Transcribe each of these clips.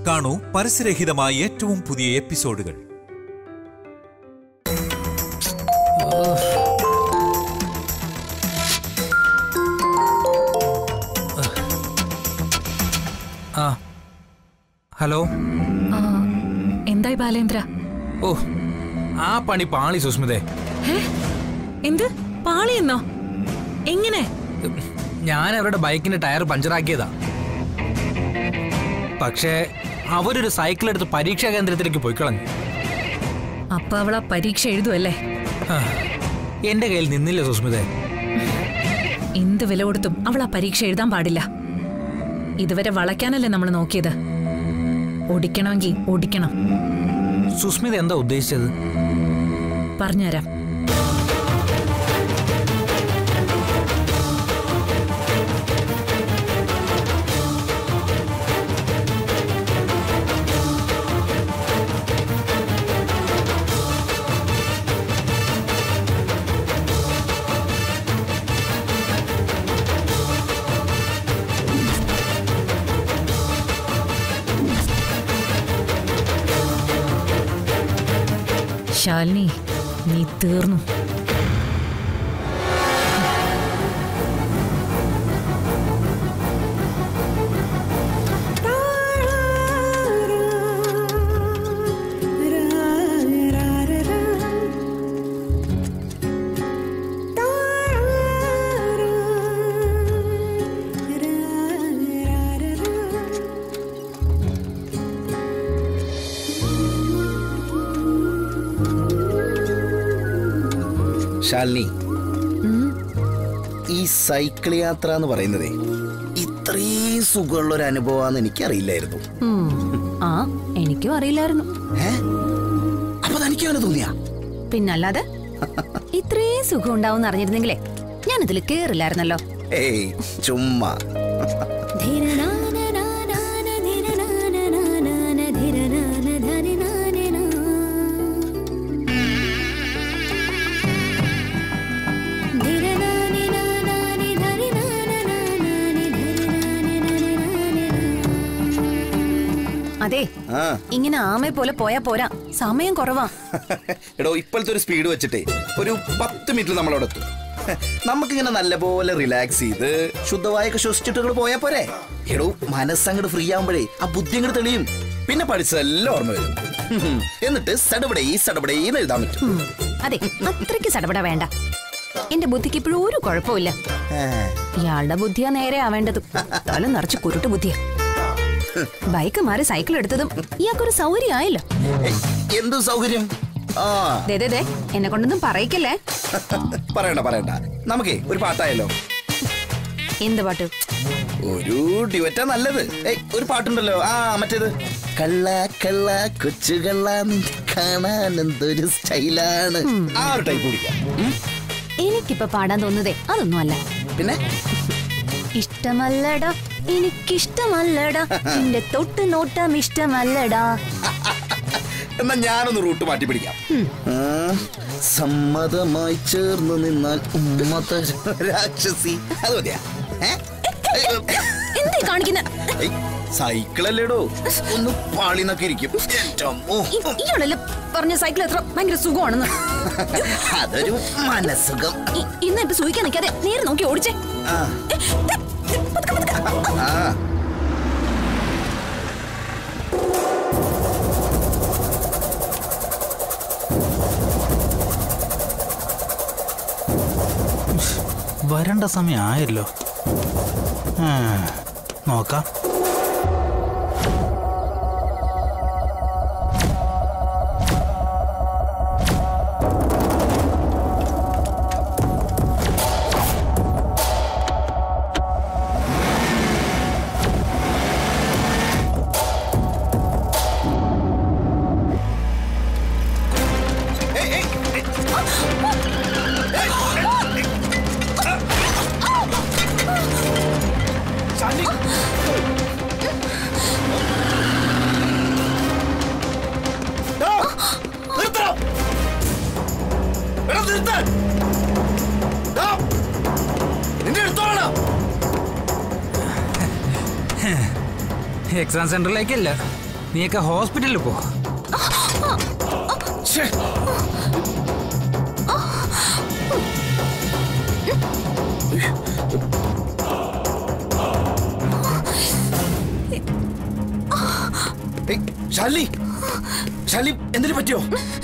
കാണൂ പരസ്യരഹിതമായ ഏറ്റവും പുതിയ എപ്പിസോഡുകൾ. ഹലോ, എന്തായി ബാലേന്ദ്ര? ഓ, ആ പണി പാളി സുസ്മിതേ. എന്ത് പാളിയെന്നോ? എങ്ങനെ? ഞാൻ അവരുടെ ബൈക്കിന്റെ ടയർ പഞ്ചറാക്കിയതാ. പക്ഷേ അവരൊരു സൈക്കിൾ എടുത്ത് പരീക്ഷാ കേന്ദ്രത്തിലേക്ക് പോയി കളഞ്ഞു. അപ്പൊ അവളാ പരീക്ഷ എഴുതുവല്ലേ? എന്റെ കയ്യിൽ നിന്നില്ല സുസ്മിതേ. എന്ത് വില കൊടുത്തും അവളാ പരീക്ഷ എഴുതാൻ പാടില്ല. ഇതുവരെ വളയ്ക്കാനല്ലേ നമ്മൾ നോക്കിയത്. ഓടിക്കണമെങ്കിൽ ഓടിക്കണം. സുസ്മിത എന്താ ഉദ്ദേശിച്ചത്? പറഞ്ഞുതരാം. ശാലിനി, നീ തീർന്നു. ശാലിനി, ഈ സൈക്കിൾ യാത്ര എന്ന് പറയുന്നതേ ഇത്രയും സുഖമുള്ള ഒരു അനുഭവമാണെന്ന് എനിക്കറിയില്ലായിരുന്നു. എനിക്കും അറിയില്ലായിരുന്നു. അപ്പൊ തനിക്ക് അങ്ങനെ തോന്നിയാ? പിന്നല്ലാതെ ഇത്രയും സുഖം ഉണ്ടാവും അറിഞ്ഞിരുന്നെങ്കിലേ ഞാൻ ഇതിൽ കേറില്ലായിരുന്നല്ലോ. ഏയ് ചുമ്മാ. അതെ, ഇങ്ങനെ ആമയെ പോലെ പോയാ പോരാ, സമയം കുറവാ. എടോ, ഇപ്പോഴത്തെ ഒരു സ്പീഡ് വെച്ചിട്ടേ ഒരു 10 മിനിറ്റിൽ നമ്മളവിടെ എത്തും. നമുക്കിങ്ങനെ നല്ലപോലെ റിലാക്സ് ചെയ്ത് ശുദ്ധവായൊക്കെ ശ്വസിച്ചിട്ട് പോയാ പോരെ. എടോ, മനസ്സങ്ങോട്ട് ഫ്രീ ആവുമ്പോഴേ ആ ബുദ്ധി അങ്ങോട്ട് തെളിയും. പിന്നെ പഠിച്ചതെല്ലാം ഓർമ്മ വരും. എന്നിട്ട് സടപടേന്ന് എഴുതാൻ പറ്റും. അതെ, അത്രയ്ക്ക് സടപട വേണ്ട. എന്റെ ബുദ്ധിക്ക് ഇപ്പോഴും ഒരു കുഴപ്പമില്ല. ഇയാളുടെ ബുദ്ധിയാ നേരെ ആവേണ്ടത്. തല നിറച്ച് കുരുട്ട് ബുദ്ധിയാ. ബൈക്ക് മാറി സൈക്കിൾ എടുത്തതും ഇയാൾക്കൊരു സൗകര്യമായല്ലോ. എന്ത് സൗകര്യം? എന്നെ കൊണ്ടൊന്നും പറയിക്കല്ലേ. പറയണ്ട. നമുക്കേ ഒരു പാട്ടായല്ലോ. എന്ത് പാട്ട്? ഒരു ഡ്യുവറ്റാ നല്ലത്. ഒരു പാട്ടുണ്ടല്ലോ, മറ്റേത് കള്ള കള്ള കൊച്ചു കള്ള കാണാൻ എന്തൊരു സ്റ്റൈലാണ്. ആ ഒരു ടൈപ്പ് കുടിക്കാം. എനിക്കിപ്പോ പാടാൻ തോന്നുന്നതേ അതൊന്നും അല്ല. പിന്നെ ഇഷ്ടമല്ലടാ, എനിക്കിഷ്ടമല്ലടാ, നിന്റെ തൊട്ട് നോട്ടം ഇഷ്ടമല്ലടാ. എന്നാ ഞാനൊന്ന് റൂട്ട് മാറ്റി പിടിക്കാം. സമ്മതമായി ചേർന്ന് നിന്നാൽ രാക്ഷസി. അത് മതിയാ? എന്തേ കാണിക്കുന്ന? സൈക്കിളല്ലേടോ, ഒന്ന് പാളിന്നൊക്കെ ഇരിക്കും. ഇയാളല്ലേ പറഞ്ഞ സൈക്കിൾ എത്ര ഭയങ്കര സുഖമാണെന്ന്. അതൊരു മനസ്സുഖം. ഇന്ന് ഇപ്പൊ സൂഹിക്കാൻ നിൽക്കാതെ നേരെ നോക്കി ഓടിച്ചേ. വരണ്ട സമയം ആയല്ലോ. നോക്കാം. എക്സാം സെന്ററിലേക്കല്ല, നീയൊക്കെ ഹോസ്പിറ്റലിൽ പോ. ശാലിനി എന്തിനു പറ്റിയോ?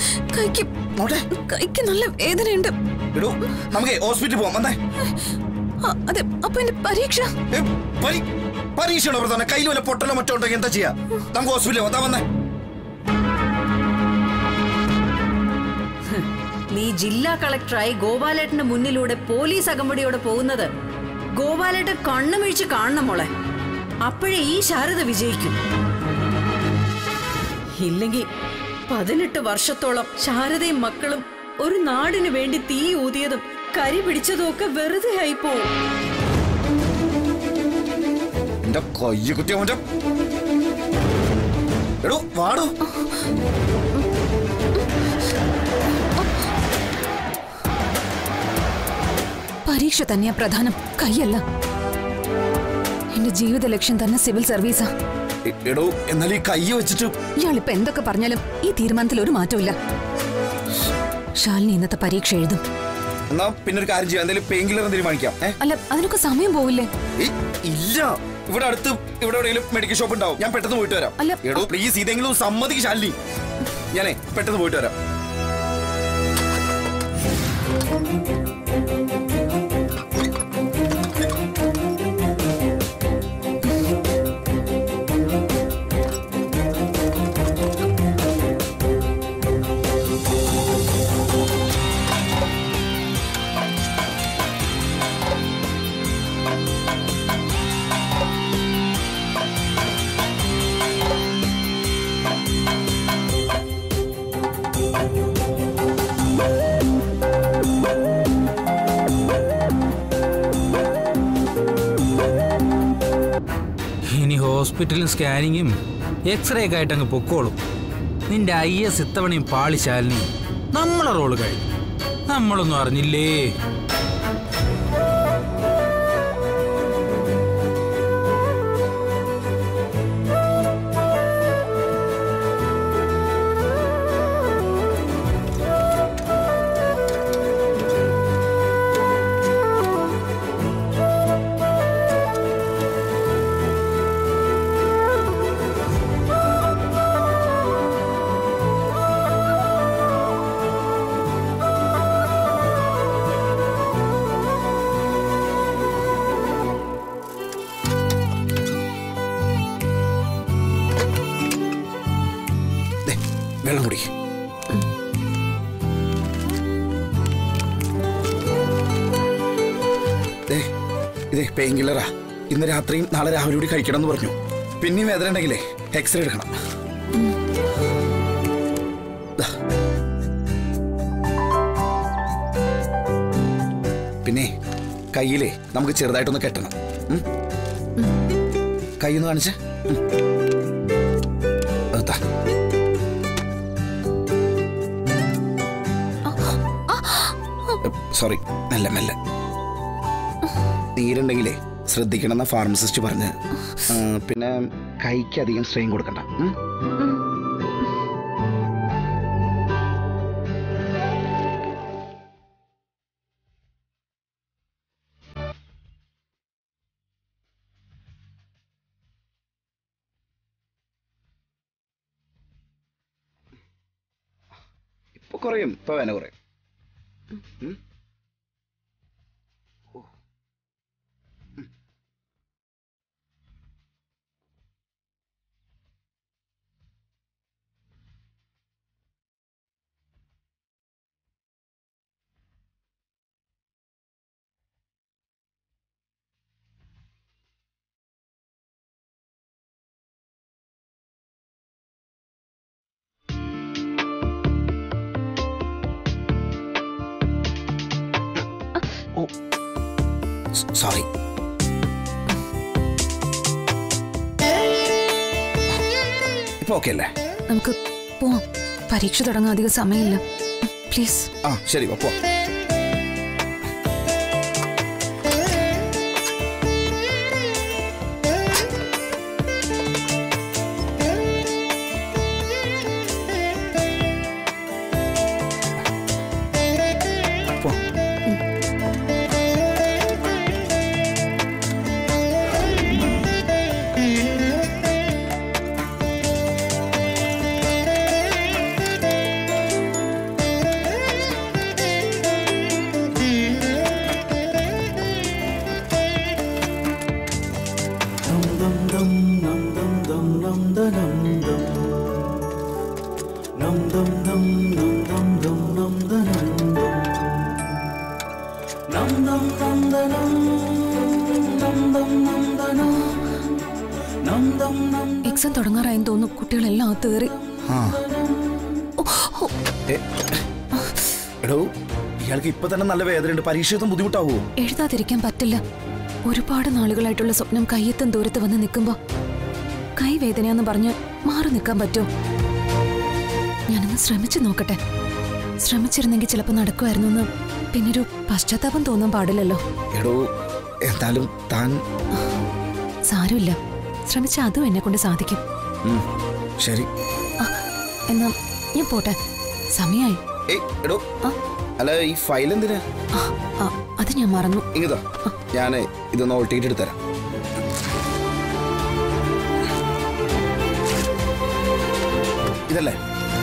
കൈക്ക് നല്ല വേദനയുണ്ട്. നമുക്ക് ഹോസ്പിറ്റലിൽ പോവാം. വന്നേ. അതെ, അപ്പൊ എന്റെ പരീക്ഷ പരീക്ഷയാണോ പ്രധാനം? കയ്യിൽ വല്ല പൊട്ടലോ മറ്റോ ഉണ്ടെങ്കിൽ എന്താ ചെയ്യാ? നമുക്ക് ഹോസ്പിറ്റലിൽ വന്നാ. വന്നേ. നീ ജില്ലാ കളക്ടറായി ഗോപാലേട്ടന്റെ മുന്നിലൂടെ പോലീസ് അകമ്പടിയോടെ പോകുന്നത് ഗോപാലേട്ടൻ കണ്ണുമിഴിച്ച് കാണണം മോളെ. അപ്പോഴേ ഈ ശാരദ വിജയിക്കും. ഇല്ലെങ്കിൽ 18 വർഷത്തോളം ശാരദയും മക്കളും ഒരു നാടിനു വേണ്ടി തീ ഊതിയതും കരി പിടിച്ചതും ഒക്കെ വെറുതെ ആയിപ്പോവും. പരീക്ഷ തന്നെയാ പ്രധാനം, കൈയല്ല. എന്റെ ജീവിത ലക്ഷ്യം തന്നെ സിവിൽ സർവീസാ. എന്നാൽ ഈ കൈ വെച്ചിട്ട് ഇയാളിപ്പോ എന്തൊക്കെ പറഞ്ഞാലും ഈ തീരുമാനത്തിൽ ഒരു മാറ്റമില്ല. ശാലിനി ഇന്നത്തെ പരീക്ഷ എഴുതും. എന്നാ പിന്നെ ഒരു കാര്യം ചെയ്യാം, എന്തെങ്കിലും പെയിൻ കില്ലർ എന്തെങ്കിലും വാങ്ങിക്കാം. അല്ല, അതിനൊക്കെ സമയം പോവില്ലേ? ഇല്ല, ഇവിടെ അടുത്ത് ഇവിടെ എവിടെയെങ്കിലും മെഡിക്കൽ ഷോപ്പ് ഉണ്ടാവും. ഞാൻ പെട്ടെന്ന് പോയിട്ട് വരാം. എടോ പ്ലീസ്, ഇതെങ്കിലും സമ്മതിക്ക് ശാലിനി. ഞാനേ പെട്ടെന്ന് പോയിട്ട് വരാം. ഹോസ്പിറ്റലും സ്കാനിങ്ങും എക്സ്റേ ഒക്കെ ആയിട്ട് അങ്ങ് പൊക്കോളും. നിന്റെ IS ഇത്തവണയും പാളിശാലിനി. നമ്മളെ റോള് കഴിഞ്ഞു, നമ്മളൊന്നും അറിഞ്ഞില്ലേ. വെള്ളം കുടി. ഇതേ പെയിൻ കില്ലറാ. ഇന്ന് രാത്രിയും നാളെ രാവിലെ കൂടി കഴിക്കണം എന്ന് പറഞ്ഞു. പിന്നെയും വേദന ഉണ്ടെങ്കിലേ എക്സ്റേ എടുക്കണം. പിന്നെ കയ്യിലേ നമുക്ക് ചെറുതായിട്ടൊന്ന് കെട്ടണം. കൈയൊന്ന് കാണിച്ച്. സോറി, മെല്ലെ മെല്ലെ. നീരുണ്ടെങ്കിലേ ശ്രദ്ധിക്കണമെന്ന ഫാർമസിസ്റ്റ് പറഞ്ഞ്. പിന്നെ കൈക്ക് അധികം സ്ട്രെയിൻ കൊടുക്കണ്ട. ഇപ്പൊ കുറയും, ഇപ്പൊ വേന കുറയും. സോറി. ഇപ്പൊ ഓക്കെ അല്ലേ? നമുക്ക് പോവാം. പരീക്ഷ തുടങ്ങാൻ അധികം സമയമില്ല. പ്ലീസ്. ശരി, പോ. തോന്നുന്നു കുട്ടികളെല്ലാം അകത്തേറി. എടോ ഇയാൾക്ക് ഇപ്പൊ തന്നെ നല്ല വേദനയുണ്ട്. പരീക്ഷയൊന്നും ബുദ്ധിമുട്ടാവോ? എഴുതാതിരിക്കാൻ പറ്റില്ല. ഒരുപാട് നാളുകളായിട്ടുള്ള സ്വപ്നം കയ്യെത്തും ദൂരത്ത് വന്ന് നിൽക്കുമ്പോ കൈ വേദനയാന്ന് പറഞ്ഞ് മാറി നിൽക്കാൻ പറ്റുമോ? ഞാനൊന്ന് ശ്രമിച്ചു നോക്കട്ടെ. ശ്രമിച്ചിരുന്നെങ്കിൽ ചിലപ്പോൾ നടക്കുമായിരുന്നു എന്ന് പിന്നൊരു പശ്ചാത്താപം തോന്നാൻ പാടില്ലല്ലോ. എടോ എന്തായാലും താൻ സാരമില്ല, ശ്രമിച്ച അതും എന്നെ കൊണ്ട് സാധിക്കും. ശരി എന്നാ ഞാൻ പോട്ടെ, സമയായി. എടോ അല്ല ഈ ഫയൽ എന്തിനാ? അത് ഞാൻ മറന്നു. ഇങ്ങതാ ഞാൻ ഇതൊന്ന് ഓൾട്ടിട്ട് എടുത്തരാം. ഇതല്ലേ?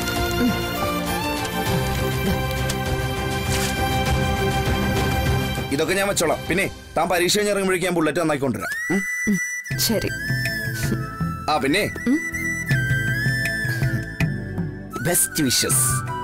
ഇതൊക്കെ ഞാൻ വെച്ചോളാം. പിന്നെ താൻ പരീക്ഷ കഴിഞ്ഞ് ഇറങ്ങുമ്പോഴേക്കും ഞാൻ ബുള്ളറ്റ് നന്നായിക്കൊണ്ടുവരാം. ശരി. പിന്നെ ബെസ്റ്റ് വിഷസ്.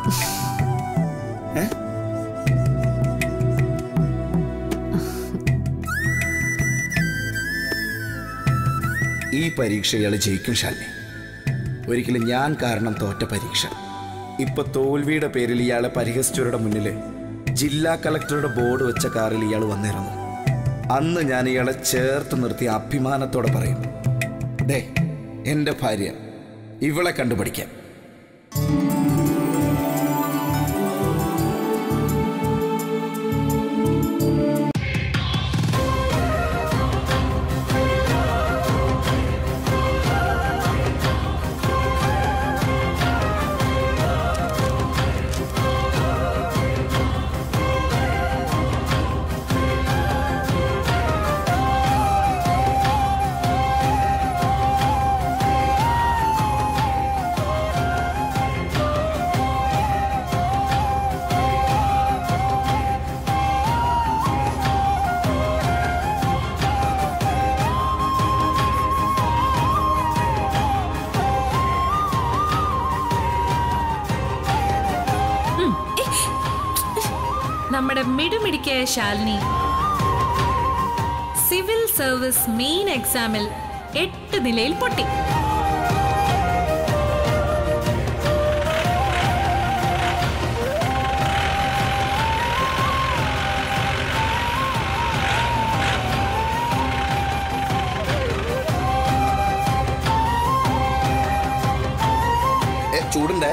ഈ പരീക്ഷ ഇയാൾ ജയിക്കും ശാലിനി. ഒരിക്കലും ഞാൻ കാരണം തോറ്റ പരീക്ഷ. ഇപ്പൊ തോൽവിയുടെ പേരിൽ ഇയാളെ പരിഹസിച്ചവരുടെ മുന്നിൽ ജില്ലാ കളക്ടറുടെ ബോർഡ് വെച്ച കാറിൽ ഇയാൾ വന്നിരുന്നു. അന്ന് ഞാൻ ഇയാളെ ചേർത്ത് നിർത്തി അഭിമാനത്തോടെ പറയും, ദേ എന്റെ ഭാര്യ, ഇവളെ കണ്ടുപിടിക്കാം. നമ്മുടെ മിടുമിടിക്കായ ശാലിനി സിവിൽ സർവീസ് മെയിൻ എക്സാമിൽ 8 നിലയിൽ പൊട്ടി. ചൂടുണ്ടേ?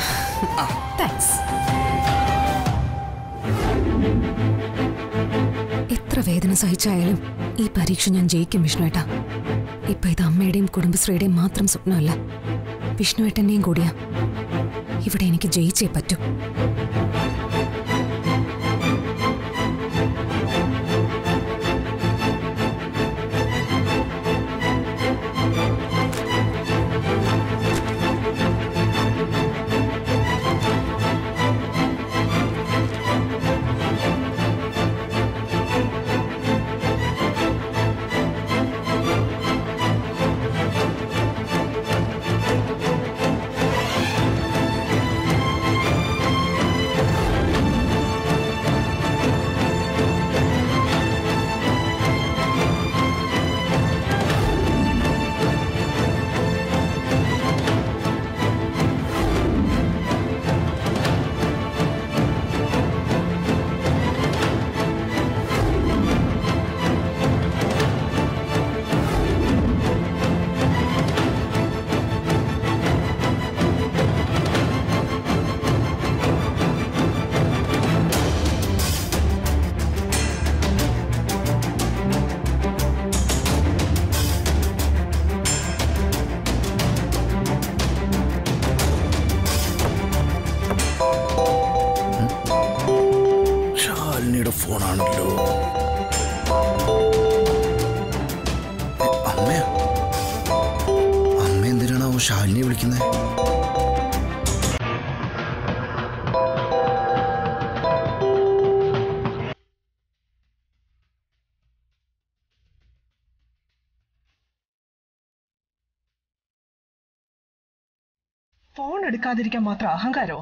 എത്ര വേദന സഹിച്ചായാലും ഈ പരീക്ഷ ഞാൻ ജയിക്കും വിഷ്ണുവേട്ടാ. ഇപ്പൊ ഇത് അമ്മയുടെയും കുടുംബശ്രീയുടെയും മാത്രം സ്വപ്നമല്ല, വിഷ്ണുവേട്ടന്റെയും കൂടിയാ. ഇവിടെ എനിക്ക് ജയിച്ചേ പറ്റൂ. ഫോണാണല്ലോ. അമ്മ എന്തിനാണോ ശാലിനിയെ വിളിക്കുന്നത്? ഫോൺ എടുക്കാതിരിക്കാൻ മാത്രം അഹങ്കാരോ?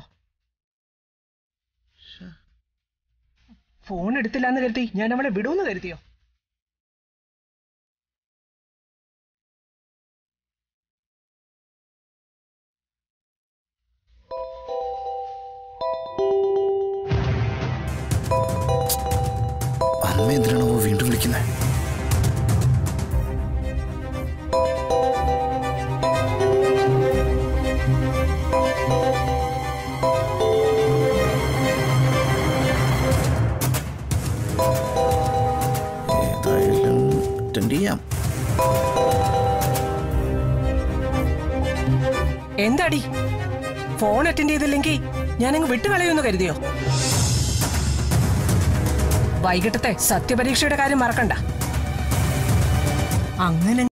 ഫോൺ എടുത്തില്ല എന്ന് കരുതി ഞാൻ അവളെ വിടൂന്ന് കരുതിയോ? അമ്മ എന്തിനാണോ വീണ്ടും വിളിക്കുന്നത്? ഏതായാലും അറ്റൻഡ് ചെയ്യാം. എന്താടി ഫോൺ അറ്റൻഡ് ചെയ്തില്ലെങ്കിൽ ഞാനങ്ങ് വിട്ടുകളയുമെന്ന് കരുതിയോ? വൈകിട്ടത്തെ സത്യപരീക്ഷയുടെ കാര്യം മറക്കണ്ട. അങ്ങനെ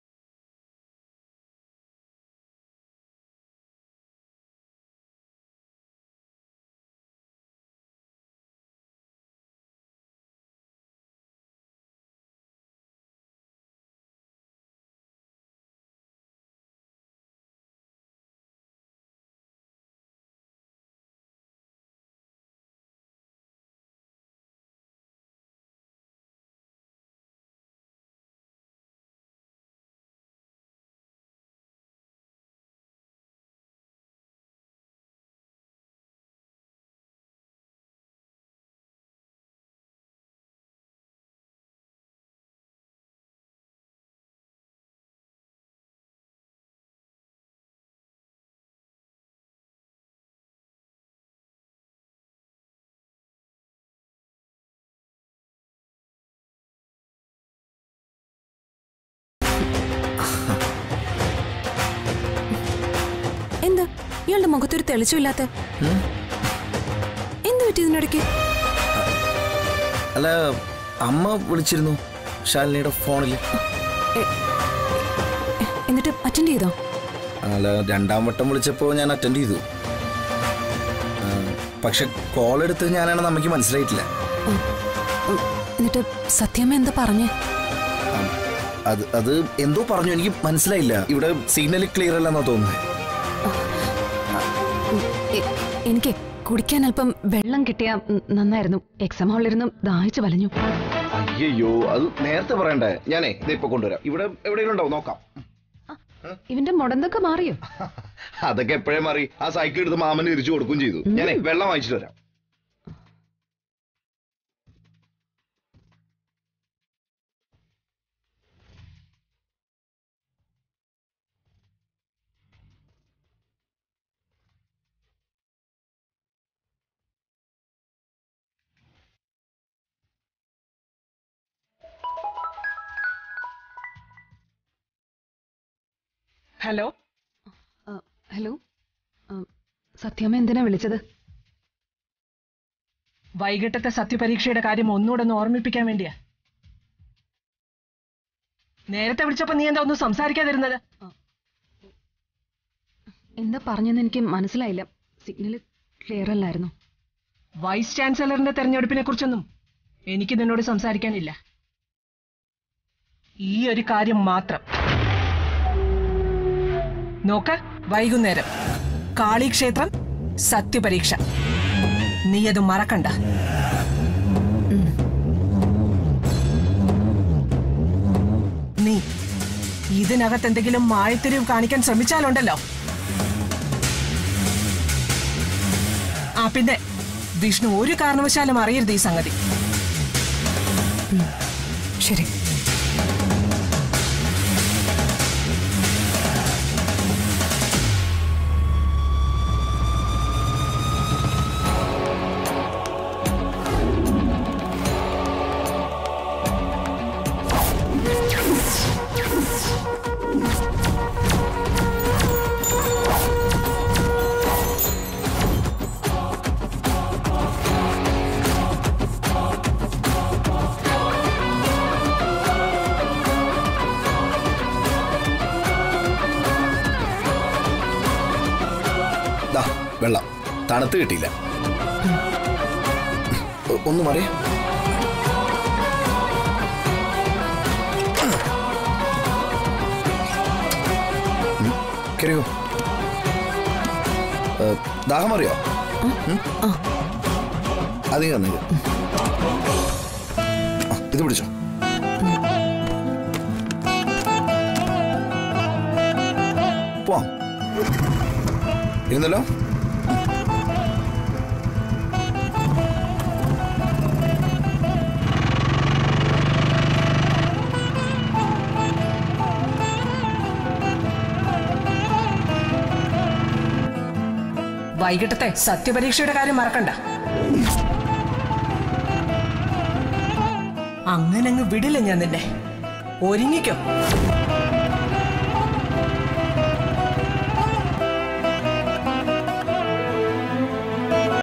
എന്താ ഇയാളുടെ മുഖത്തൊരു തെളിച്ചില്ലാത്ത? എന്ത് പറ്റി ഇതിനിടയ്ക്ക്? അല്ല, അമ്മ വിളിച്ചിരുന്നു ശാലിനിയുടെ ഫോണിൽ. എന്നിട്ട് അറ്റൻഡ് ചെയ്തോ? അല്ല, 2ാം വട്ടം വിളിച്ചപ്പോൾ ഞാൻ അറ്റൻഡ് ചെയ്തു. പക്ഷെ കോൾ എടുത്ത് ഞാനാണെന്ന് അമ്മയ്ക്ക് മനസ്സിലായിട്ടില്ല. എന്നിട്ട് സത്യമ്മ എന്താ പറഞ്ഞേ? അത് എന്തോ പറഞ്ഞു, എനിക്ക് മനസ്സിലായില്ല. ഇവിടെ സിഗ്നൽ ക്ലിയർ അല്ലെന്നാ തോന്നുന്നത്. എനിക്ക് കുടിക്കാൻ അല്പം വെള്ളം കിട്ടിയാ നന്നായിരുന്നു. എക്സാം ഹാളിലിരുന്ന് ദാഹിച്ചു വലഞ്ഞു. അയ്യോ, അത് നേരത്തെ പറയണ്ടേ. ഞാനേ ഇപ്പൊ കൊണ്ടുവരാം. ഇവിടെ എവിടെയെങ്കിലും ഉണ്ടാവും, നോക്കാം. ഇവന്റെ മുടന്തൊക്കെ മാറിയോ? അതൊക്കെ എപ്പോഴേ മാറി. ആ സൈക്കിൾ എടുത്ത് മാമന് തിരിച്ചു കൊടുക്കുകയും ചെയ്തു. ഞാനേ വെള്ളം വാങ്ങിച്ചിട്ട് വരാം. ഹലോ ഹലോ, സത്യമ്മ എന്തിനാ വിളിച്ചത്? വൈകിട്ടത്തെ സത്യപരീക്ഷയുടെ കാര്യം ഒന്നുകൂടെ ഒന്ന് ഓർമ്മിപ്പിക്കാൻ വേണ്ടിയാ. നേരത്തെ വിളിച്ചപ്പോ നീ എന്താ ഒന്നും സംസാരിക്കാതിരുന്നത്? എന്താ പറഞ്ഞെന്ന് എനിക്ക് മനസ്സിലായില്ല. സിഗ്നൽ ക്ലിയർ അല്ലായിരുന്നു. വൈസ് ചാൻസലറിന്റെ തെരഞ്ഞെടുപ്പിനെ കുറിച്ചൊന്നും എനിക്ക് നിന്നോട് സംസാരിക്കാനില്ല. ഈ ഒരു കാര്യം മാത്രം. നോക്ക, വൈകുന്നേരം കാളിക്ഷേത്രം സത്യപരീക്ഷ. നീ അത് മറക്കണ്ട. നീ ഇതിനകത്ത് എന്തെങ്കിലും മായത്തിരിവ് കാണിക്കാൻ ശ്രമിച്ചാലുണ്ടല്ലോ. പിന്നെ വിഷ്ണു ഒരു കാരണവശാലും അറിയരുത് ഈ സംഗതി. ശരി. വെള്ളം തണുത്ത് കിട്ടിയില്ല. ഒന്ന് മറിയ. കരയോ? ദാഹം അറിയോ? അധികം തന്നില്ല. ഇത് പിടിച്ചോ. പോവാം. ഇരുന്നല്ലോ. വൈകിട്ടത്തെ സത്യപരീക്ഷയുടെ കാര്യം മറക്കണ്ട. അങ്ങനെ അങ്ങ് വിടില്ല ഞാൻ നിന്നെ. ഒരുങ്ങിക്കോ.